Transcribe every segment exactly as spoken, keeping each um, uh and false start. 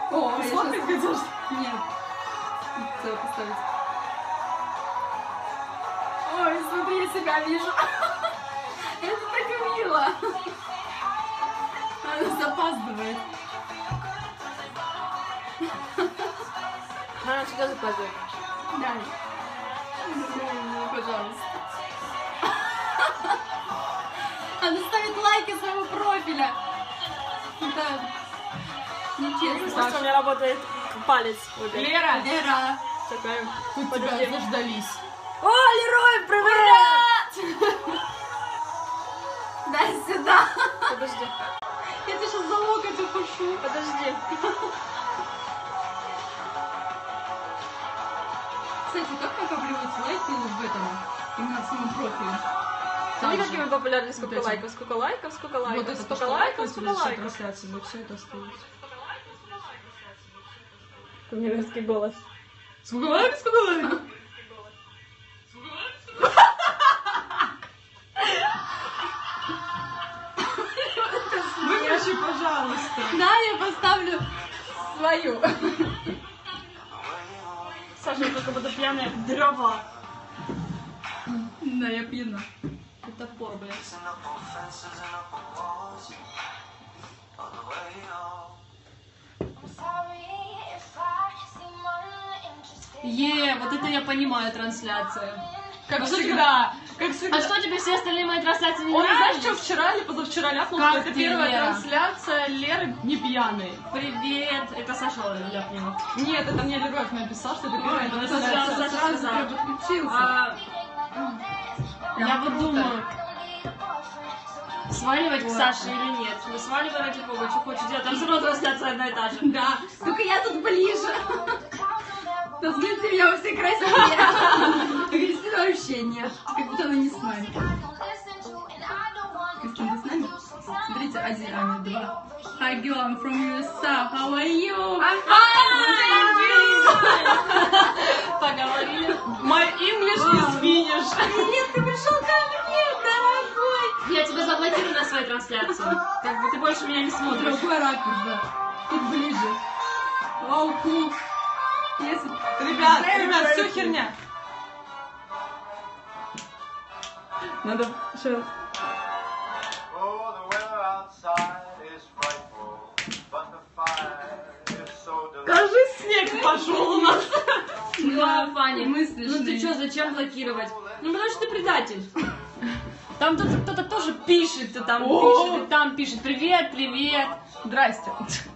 О, я Смотри, сейчас... хотел, что... Нет. Цель поставить. Ой, смотри, я себя вижу. Это так мило. Она запаздывает. Она всегда запаздывает. Дай. Пожалуйста. Она ставит лайки своего профиля. Это нечестно. Потому что у меня работает палец. Вот так. Лера! Лера! Такая. Тут Подожди. тебя заждались. О, Лерой, привет! Дай сюда! Подожди, Я тебе сейчас за локоть укушу. подожди. Кстати, как накапливаются лайки в этом? Именно в самом профиле. Смотри, Там какими же. популярны, сколько Вот эти. лайков, сколько лайков, сколько лайков, Вот это сколько то, что лайков, лайков, сколько лайков. трансляции, вот все это остается. У меня мерзкий голос. Сколько лайков, сколько лайков? Выключи, пожалуйста. Да, я поставлю свою. Саша, я только буду пьяная дрова. Да, я пьяна. Это пор, блядь. Е, вот это я понимаю трансляция. Как всегда. Как всегда. А что, тебе все остальные мои трансляции не Он, знаешь, нравились? что вчера или позавчера ляпнул, Как что это ты, первая Лера? трансляция Леры не пьяной. Привет. Это Саша ляпнула. Нет, это мне Леров написал, что это первая это трансляция. Саша Сразу сказал. прям подключился. А, Прям я вот круто. думаю, сваливать к Саше или нет. Мы сваливаем ради кого, что хочет делать. Там все равно трансляция одна и та же. Да, только я тут ближе. Посмотрите меня во все красивее. Кристина вообще нет. Как будто она не с нами. Кристина, ты с нами? Смотрите, один, а нет, два. Hi girl, I'm from ю эс эй. How are you? I'm fine. Поговорили. My English is finished. Привет, ты пришел ко мне, дорогой. Я тебя заблокирую на своей трансляции. Как бы ты больше меня не смотришь. Другой ракурс, да. Тут ближе. Вау, кул. Если... Ребят, ребят, все херня. Надо сейчас... Кажется, снег пошел у нас. Да, Фаня. Мы Ну ты смешные. что, зачем блокировать? Ну потому что ты предатель. Там кто-то, кто-то тоже пишет, и там О! пишет, и там пишет. Привет, привет. Здрасте.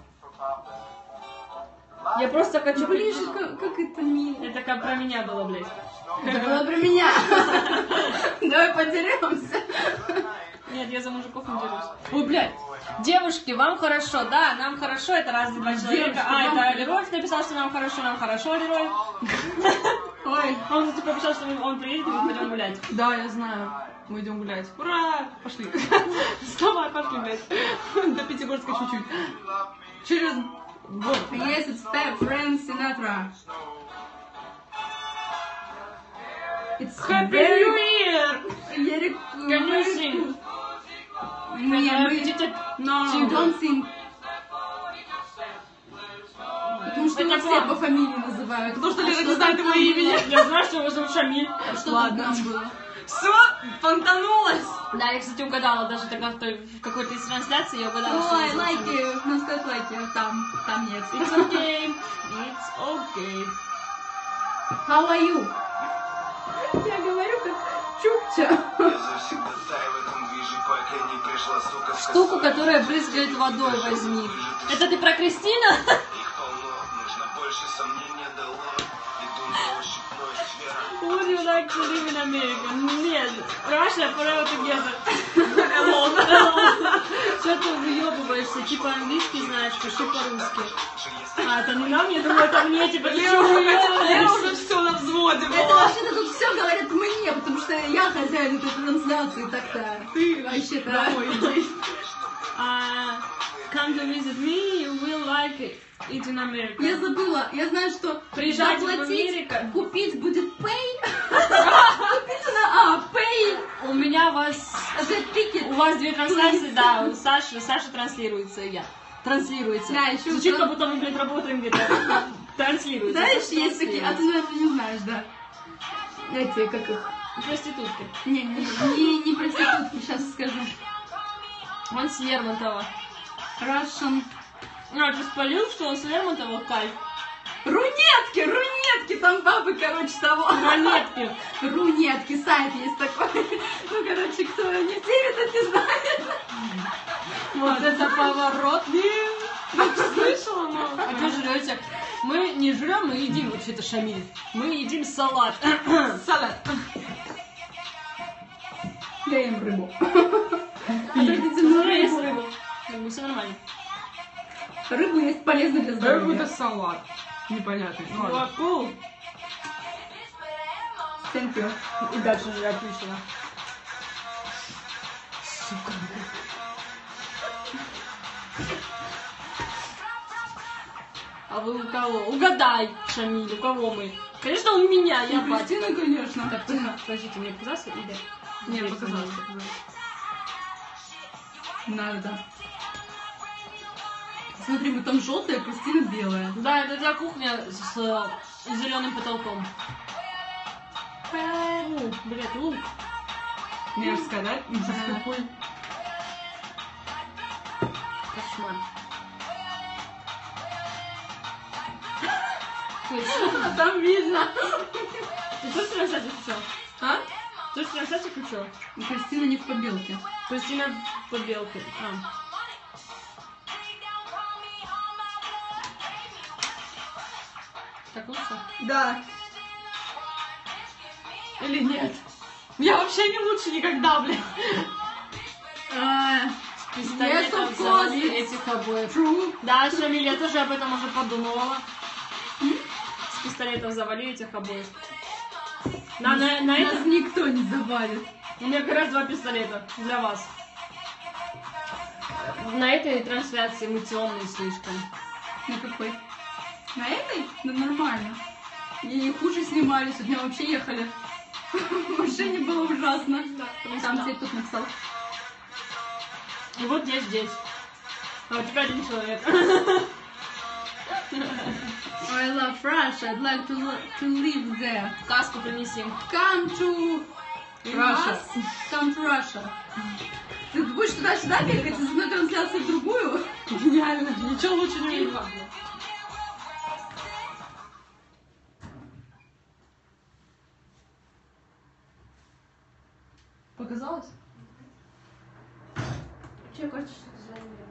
Я просто хочу Ближе, ближе. как, как это мило. Это как про меня было, блядь. Это было про меня. Давай подеремся. Нет, я за мужиков не дерусь. Ой, блядь. Девушки, вам хорошо, да, нам хорошо, это разные два человека. Девушки, А, вам- это Лерой написал, что нам хорошо, нам хорошо, Лерой. Ой. Он типа написал, что он приедет, и мы пойдем гулять. Да, я знаю. Мы идем гулять. Ура! Пошли. Вставай, пошли, блядь. До Пятигорска чуть-чуть. Через год. Yes, it's Frank Sinatra. It's Happy very... New Year! Я рек- Can you sing? Не, Can мы... you did it? No, Sing. don't sing. Потому что Это его все плохо. по фамилии называют. Потому что А Лера не что знает там его было? имени. Я знаю, что его зовут Шамиль. А что Ладно. там было? Все, понтанулась. Да, я, кстати, угадала даже тогда в, той, в какой-то из трансляций, я угадала, что Ой, его зовут Шамиль. лайки. Надо сказать лайки. Там, там нет. It's okay. It's okay. How are you? Я говорю как Чукча. Штуку, которая брызгает водой, возьми. Это ты про Кристина? Would you like to live in America? Нет. Russia forever together. Hello. Что ты выебываешься? Типа английский знаешь, пиши по-русски. А, это не нам, я думаю, это мне, типа, ты Лера чё уже, выебываешься? Лера уже все на взводе Это была. вообще-то тут все говорят мне, потому что я хозяин этой трансляции, так-то. Ты вообще-то. Домой иди. А, come to visit me, you will like it in America. Я забыла, я знаю, что Приезжайте в заплатить, Америку. купить будет pay. Купить на а, pay. У меня вас... The ticket. У вас две трансляции, да, у Саши, Саша транслируется, и я. транслируется. Да, еще Звучит, вот- как будто мы, блядь, работаем где-то. Транслируется. Знаешь, есть такие, а ты, наверное, не знаешь, да. Эти, как их? Проститутки. Не, не, не, не проститутки, сейчас скажу. Он с Лермонтова. Russian. А, ты спалил, что он с Лермонтова? Кайф. Рунетки, рунетки, там бабы, короче, того. Монетки. Рунетки, сайт есть такой. Ну, короче, кто не в теме, тот не знает. Вот это поворот. Слышала, но... А что жрете? Мы не жрем, мы едим вообще-то, Шамиль. Мы едим салат. Салат. Я ем рыбу. Ну, есть рыбу. Ну, все нормально. Рыбу есть полезно для Какой-то здоровья. салат. Непонятный. Ну, ладно. Молоко. Thank you. И дальше же отлично. Сука. А вы у кого? Угадай, Шамиль, у кого мы? Конечно, у меня, я У батя. Кристины, конечно. Так, тихо, подождите, мне показался или... Не, Здесь показалось. показалось. Надо. Смотри, мы там желтая, а Кристина белая. Да, это для кухня с зеленым потолком. О, блядь, лук. Мерзко, да? Да. Какой? Кошмар. А там видно. Ты что с трансляции включил? А? Ты что с трансляции включил? Кристина не в побелке. Кристина в побелке. А. Так лучше? Да. Или нет? Я вообще не лучше никогда, блин. А, Пистолетом Yes, of завали course. этих обоев. True. Да, Шамиль, я тоже об этом уже подумала. С пистолетом завали этих обоев. На, на, на Нас это... никто не завалит. У меня как раз два пистолета для вас. На этой трансляции мы темные слишком. На какой? На этой? Ну нормально. И хуже снимали, сегодня вообще ехали. В машине было ужасно. Там тебе тут написал. И вот здесь, здесь. А у тебя один человек. I love Russia. I'd like to, lo- to live there. Каску принеси. Come to Russia. Us. Come to Russia. Ты будешь туда-сюда бегать из одной трансляции в другую? Гениально. Ничего лучше не видно. Показалось? Че, кажется, что ты забыла?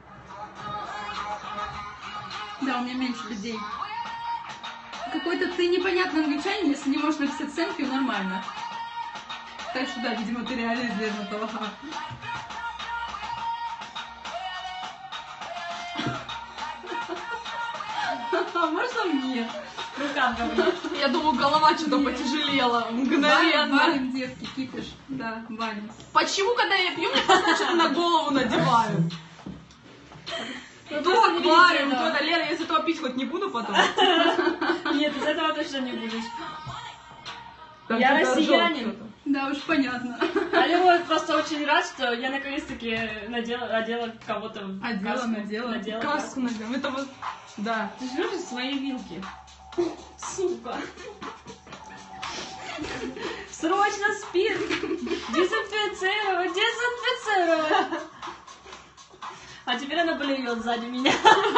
Да, у меня меньше людей. Какой-то ты непонятный англичанин, если не можешь написать thank you, нормально. Так что да, видимо, ты реально из Лермонтова. А можно мне? Рука говно. Я думаю, голова что-то потяжелела. Валим, Мгновенно. валим, детки, кипиш. Да, валим. Почему, когда я пью, мне просто что-то на голову надевают? Ну, То просто не аквариум, видите, то да. это Лера, я из этого пить хоть не буду потом. Нет, из этого точно не будешь. Там Я что-то россиянин. ржёт кто-то. Да уж, понятно. А Лева просто очень рад, что я наконец-таки надела, одела кого-то в Одела, каску. надела. Надела Каску надел. Это вот, да. Ты же любишь свои вилки? Сука. Срочно спирт! Дезинфицировать! Дезинфицировать! А теперь она блюет сзади меня.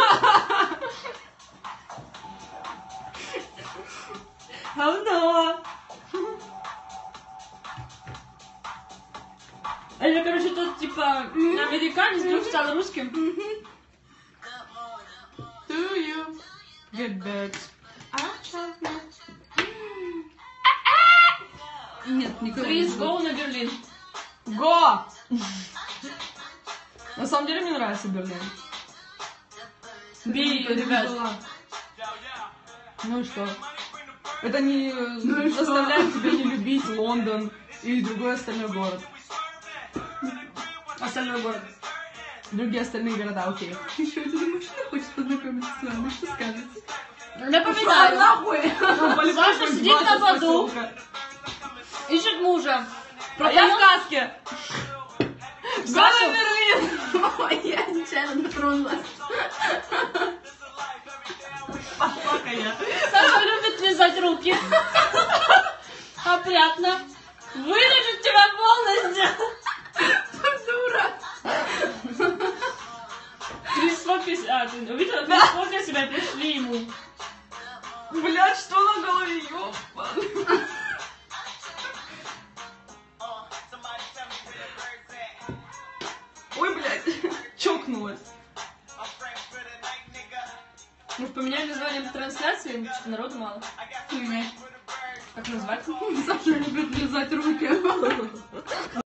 Говно! Это, короче, тот, типа, американец вдруг стал русским. Do you get back? Нет, никого не Крис, жду. гоу на Берлин. Го! На самом деле мне нравится Берлин. Бей ее, ребят. Ну и что? Это не Ну и что? заставляет тебя не любить Лондон и другой остальной город. Остальной город. Другие остальные города, окей. Еще один мужчина хочет познакомиться с вами, что скажете? Напоминаю, нахуй! Саша сидит на поду. ищет мужа. А я в Продаёт- каске! Саша Сашу, Берлин! Ой, я нечаянно дотронулась. Поплакая. Саша любит лизать руки. Опрятно. Вылежит тебя полностью. Дура. Крис Фокис... А, ты увидела? Крис Фокис себя пришли ему. Блядь, что на голове, ёпа. Ой, блядь, чокнулась. Может, поменяем название трансляции? Народу мало. Поменяй. Как назвать? Саша любит лизать руки.